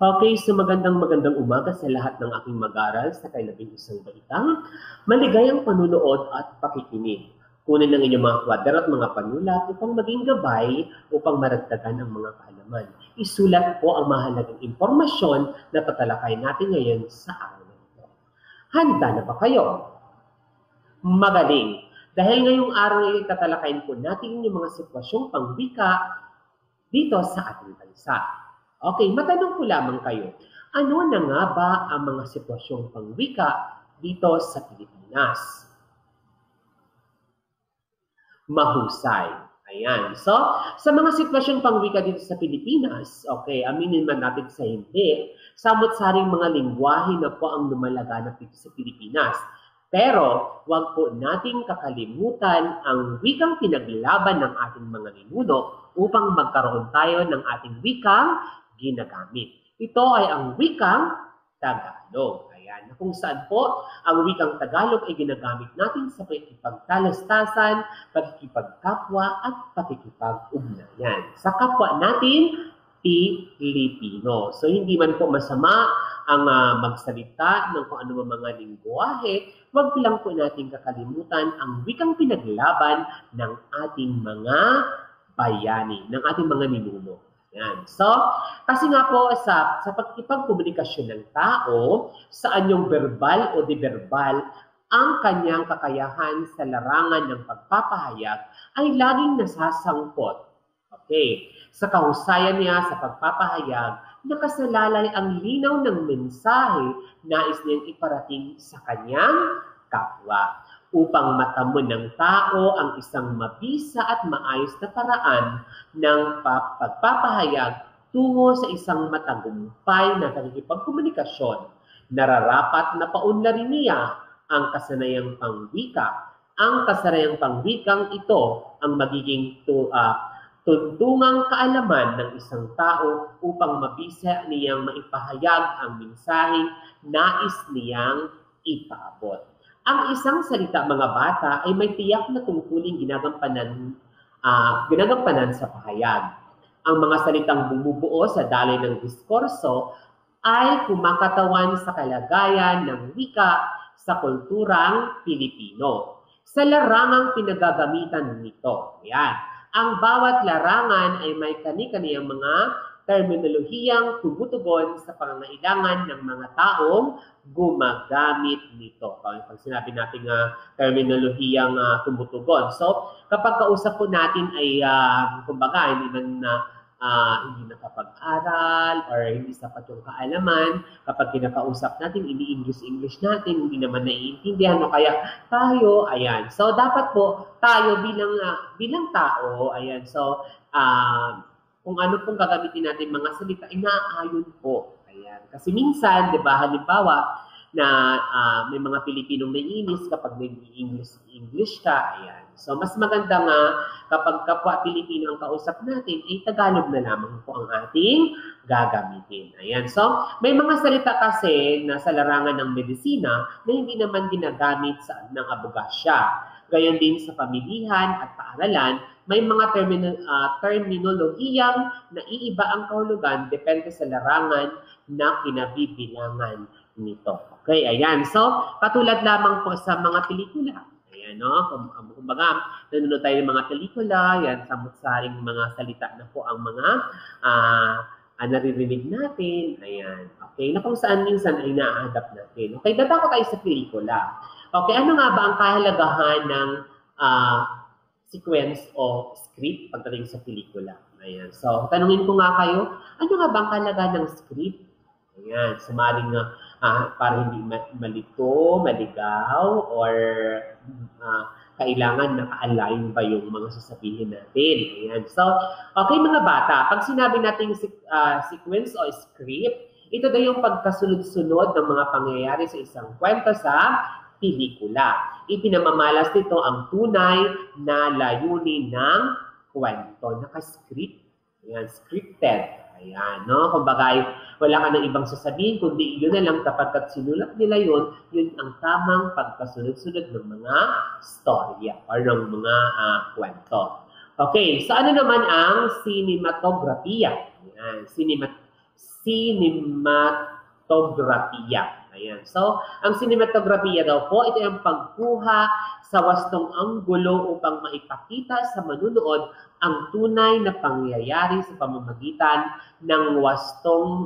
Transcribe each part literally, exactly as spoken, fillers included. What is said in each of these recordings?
Okay, so magandang magandang umaga sa lahat ng aking mag-aral sa kailabing isang balitang maligayang panunood at pakikinig. Kunin ng inyong mga kwadro at mga panulat upang maging gabay upang maragdagan ang mga kaalaman. Isulat po ang mahalagang impormasyon na tatalakay natin ngayon sa araw na ito. Handa na ba kayo? Magaling! Dahil ngayong araw ay tatalakayin po natin yung mga sitwasyong pangwika dito sa ating bansa. Okay, matanong ko lamang kayo, ano na nga ba ang mga sitwasyong pangwika dito sa Pilipinas? Mahusay. Ayan. So, sa mga sitwasyong pangwika dito sa Pilipinas, okay, aminin man natin sa hindi, samot-saring mga lingwahe na po ang lumalaganap dito sa Pilipinas. Pero, huwag po nating kakalimutan ang wikang pinaglaban ng ating mga ninuno upang magkaroon tayo ng ating wikang ginagamit. Ito ay ang wikang Tagalog. Ayan, kung saan po ang wikang Tagalog ay ginagamit natin sa pakikipagtalastasan, pakikipagkapwa at pakikipag-ugnayan sa kapwa natin Pilipino. So hindi man po masama ang uh, magsalita ng kung ano mga lingwahe, wag lang po natin kakalimutan ang wikang pinaglaban ng ating mga bayani, ng ating mga ninuno. Yan. So, kasi nga po sa, sa pagkipagkomunikasyon ng tao, sa anyong verbal o di-verbal, ang kanyang kakayahan sa larangan ng pagpapahayag ay laging nasasangkot. Okay. Sa kahusayan niya sa pagpapahayag, nakasalalay ang linaw ng mensahe nais niyang iparating sa kanyang kapwa, upang matamo ng tao ang isang mabisa at maayos na paraan ng pagpapahayag tungo sa isang matagumpay na pakikipagkomunikasyon. Nararapat na paunlarin niya ang kasanayang pangwika. Ang kasanayang pangwikang ito ang magiging to, uh, tuntungang kaalaman ng isang tao upang mabisa niyang maipahayag ang mensaheng nais niyang ipaabot. Ang isang salita, mga bata, ay may tiyak na tungkuling ginagampanan, uh, ginagampanan sa pahayag. Ang mga salitang bumubuo sa daloy ng diskurso ay kumakatawan sa kalagayan ng wika sa kulturang Pilipino. Sa larangang pinagagamitan nito, yan. Ang bawat larangan ay may kani-kaniyang mga terminolohiyang tumutugon sa pangangailangan ng mga taong gumagamit nito. Pag sinabi natin uh, terminolohiyang uh, tumutugon. So, kapag kausap po natin ay, uh, kumbaga, hindi man uh, uh, hindi nakapag-aral or hindi sapat yung kaalaman, kapag kinakausap natin, hindi English-English natin, hindi naman naiintindihan, no? Kaya tayo, ayan. So, dapat po tayo bilang, uh, bilang tao, ayan. So, uh, kung ano pong gagamitin natin mga salita, inaayon po. Ayan. Kasi minsan, di ba, halimbawa, na uh, may mga Pilipinong naiinis kapag nag-English ka. Ayan. So, mas maganda nga kapag kapwa Pilipino ang kausap natin, ay Tagalog na lamang po ang ating gagamitin. Ayan. So, may mga salita kasi na sa larangan ng medisina na hindi naman ginagamit sa, ng abogasya. Gayon din sa pamilihan at paaralan, may mga termino, uh, terminolohiyang naiiba ang kahulugan depende sa larangan na kinabibilangan nito. Okay, ayan. So, katulad lamang po sa mga pelikula. Ayan, no? Kumbaga, nanonood tayo ng mga pelikula, yan, samot-saring mga salita na po ang mga uh, uh, naririnig natin. Ayan. Okay, na kung saan minsan ay na-adapt natin. Okay, dadako tayo sa pelikula. Okay, ano nga ba ang kahalagahan ng uh, sequence o script pagdating sa pelikula? Ayan. So, tanungin ko nga kayo, ano nga ba ang kahalagahan ng script? Ayan. Sumaring uh, uh, para hindi malito, maligaw, or uh, kailangan naka-align ba yung mga sasabihin natin? Ayan. So, okay mga bata, pag sinabi natin uh, sequence o script, ito daw yung pagkasunod-sunod ng mga pangyayari sa isang kwento sa pelikula. Ipinamamalas nito ang tunay na layunin ng kwento. Naka-script. Ayan, scripted. Ayan, no? Kumbaga, wala ka ng ibang sasabihin, kundi yun na lang kapag sinulat nila yun, yun ang tamang pagkasunod-sunod ng mga storya or ng mga uh, kwento. Okay, so ano naman ang cinematografiya? Ayan, cinemat cinematographiya. Ayan. So, ang cinematographiya daw po, ito yung pagkuha sa wastong anggulo upang maipakita sa manunood ang tunay na pangyayari sa pamamagitan ng wastong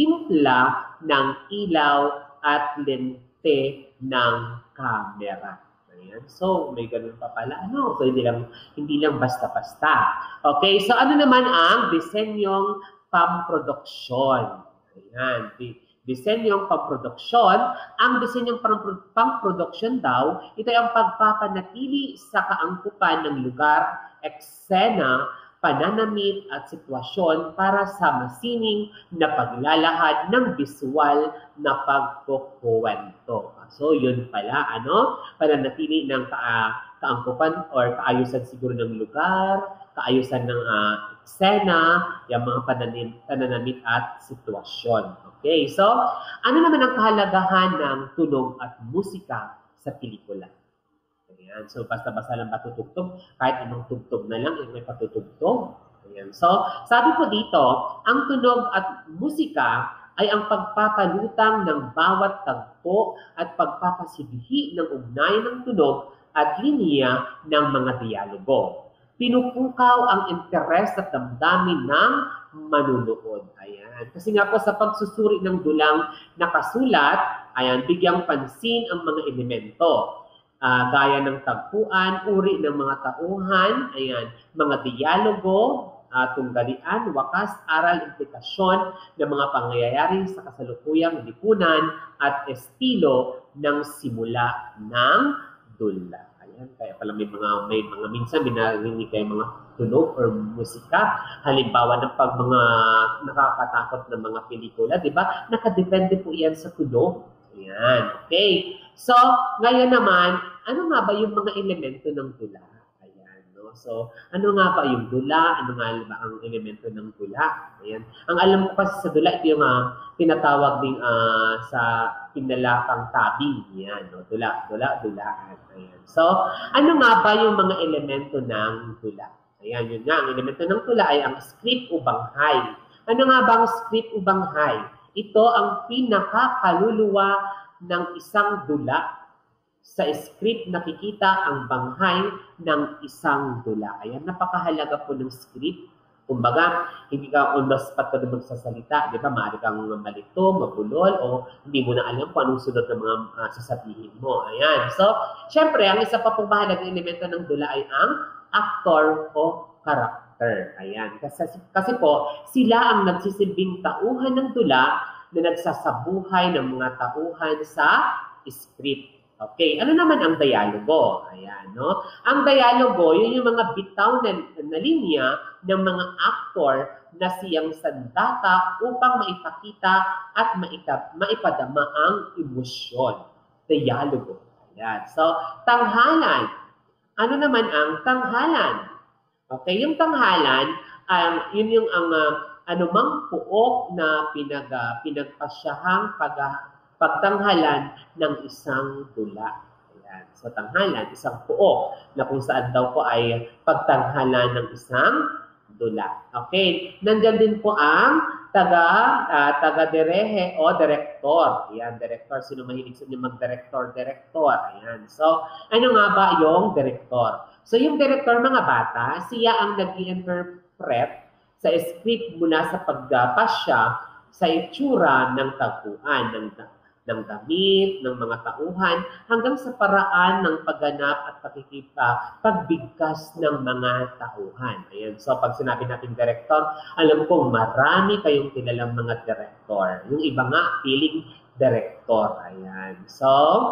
timpla ng ilaw at lente ng camera. Ayan. So, may ganun pa pala. Ano? So, hindi lang, hindi lang basta-basta. Okay, so ano naman ang disenyong pamproduksyon? Ayan. Disenyong pamproduksyon. Ang disenyong pamproduksyon daw, ito ay ang pagpapanatili sa kaangkupan ng lugar, eksena, pananamit at sitwasyon para sa masining na paglalahad ng visual na pagkukuwento. So, yun pala, ano? Pananatili ng ka kaangkupan or kaayusan siguro ng lugar, kaayusan ng uh, eksena, yung mga pananamit, pananamit at sitwasyon. Okay, so ano naman ang kahalagahan ng tunog at musika sa pelikula? Ayan, so basta-basta lang patutugtog, kahit anong tugtog na lang, may patutugtog. Ayan, so sabi po dito, ang tunog at musika ay ang pagpapalutang ng bawat tagpo at pagpapasilhi ng ugnayan ng tunog at linya ng mga dialogo. Pinupukaw ang interes at damdamin ng manunood. Ayan. Kasi nga po sa pagsusuri ng dulang nakasulat, ayan, bigyang pansin ang mga elemento. Uh, gaya ng tagpuan, uri ng mga tauhan, ayan, mga dialogo, uh, tunggalian, wakas, aral, implikasyon ng mga pangyayari sa kasalukuyang lipunan at estilo ng simula ng dula. Kaya pala may mga, may mga minsan binarinig kayo mga tunog or musika. Halimbawa ng pag mga nakakatakot na mga pelikula, di ba? Nakadepende po yan sa tunog. Ayan, okay. So, ngayon naman, ano nga ba yung mga elemento ng dula? Ayan, no? So, ano nga ba yung dula? Ano nga ba ang elemento ng dula? Ayan. Ang alam ko kasi sa dula, ito yung uh, tinatawag din uh, sa pinalakang tabing. Yan, no? Dula, dula, dulaan. Ayan. So, ano nga ba yung mga elemento ng dula? Ayan, yun nga. Ang elemento ng dula ay ang script o banghay. Ano nga ba ang script o banghay? Ito ang pinakakaluluwa ng isang dula. Sa script nakikita ang banghay ng isang dula. Ayan, napakahalaga po ng script. Kumbaga, hindi ka on the spot ka na magsasalita. Di ba? Maaari kang malito, mabulol, o hindi mo na alam kung anong sunod ng mga uh, sasabihin mo. Ayan. So, syempre, ang isa pa pong mahalagang elemento ng dula ay ang actor o karakter. Ayan. Kasi, kasi po, sila ang nagsisilbing tauhan ng dula na nagsasabuhay ng mga tauhan sa script. Okay, ano naman ang dialogo? Ayan, no? Ang dialogo, yun yung mga bitaw na, na linya ng mga aktor na siyang sandata upang maipakita at maitap, maipadama ang emosyon. Dialogo. Ayan. So, tanghalan. Ano naman ang tanghalan? Okay, yung tanghalan, um, yun yung ang uh, anumang puok na pinag, uh, pinagpasyahang pag pagtanghalan ng isang dula. Ayan. So, tanghalan, isang puok na kung saan daw po ay pagtanghalan ng isang dula. Okay. Nandyan din po ang taga, uh, taga-derehe o direktor. Ayan, direktor. Sino mahilig sa inyo mag-direktor? Direktor. Ayan. So, ano nga ba yung direktor? So, yung direktor, mga bata, siya ang nag-i-interpret sa script mula sa pagpasya sa itsura ng tagpuan, ng ng damit, ng mga tauhan, hanggang sa paraan ng pagganap at pakikipa, pagbigkas ng mga tauhan. Ayan. So, pag sinabi natin director, alam ko marami kayong kilalang mga director. Yung iba nga, feeling director. Ayan. So,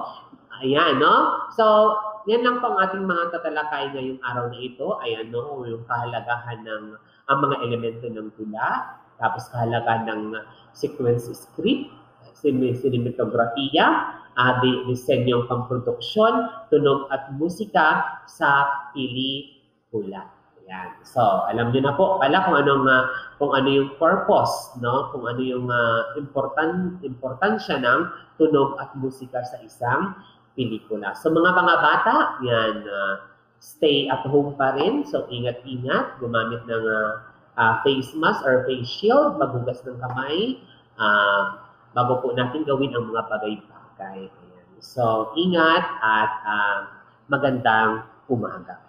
ayan, no? So, yan lang po ang ating mga tatalakay ngayong araw na ito. Ayan, no? Yung kahalagahan ng ang mga elemento ng tula, tapos kahalagahan ng sequence script, cinematografiya, uh, disenyong pamproduksyon, tunog at musika sa pelikula. Ayan. So, alam niyo na po pala kung anong uh, kung ano yung purpose, no? Kung ano yung uh, important importansya ng tunog at musika sa isang pelikula. So, mga mga bata, yan, uh, stay at home pa rin. So, ingat-ingat, gumamit ng uh, uh, face mask or face shield, magugas ng kamay, uh, bago po natin gawin ang mga bagay-bagay. So, ingat at uh, magandang umaga.